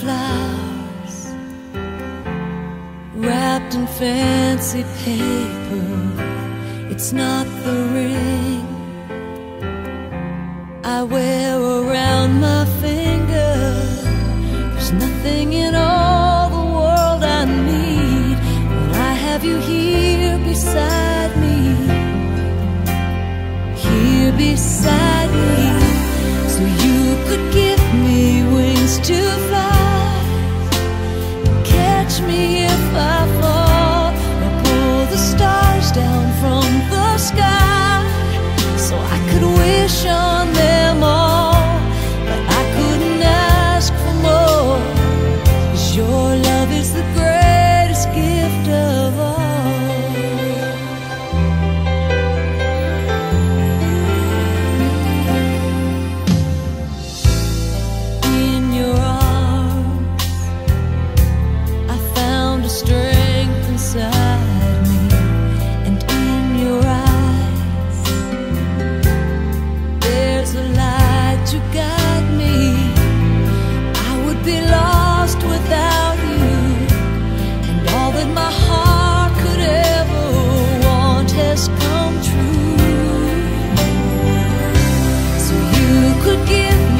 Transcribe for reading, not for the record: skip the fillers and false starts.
flowers wrapped in fancy paper. It's not the ring I wear around my finger. There's nothing in all the world I need when I have you here beside me, here beside me. So you could give me wings to fly, catch me if I fall, or pull the stars down from the sky, so I could wish on them all. But I couldn't ask for more, 'cause your love is the greatest gift of all. In your arms I found a strength inside me, and in your eyes there's a light to guide me. I would be lost without you, and all that my heart could ever want has come true. So you could give